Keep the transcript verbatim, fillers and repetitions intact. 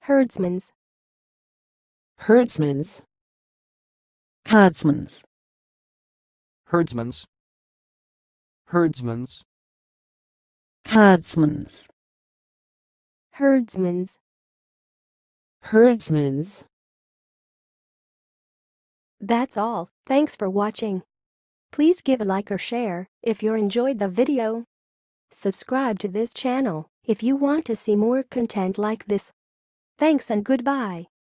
Herdsman's. Herdsman'S. Herdsman'S. Herdsman's. Herdsman's. Herdsman'S. Herdsman's. Herdsman'S. That's all. Thanks for watching. Please give a like or share if you enjoyed the video. Subscribe to this channel if you want to see more content like this. Thanks and goodbye.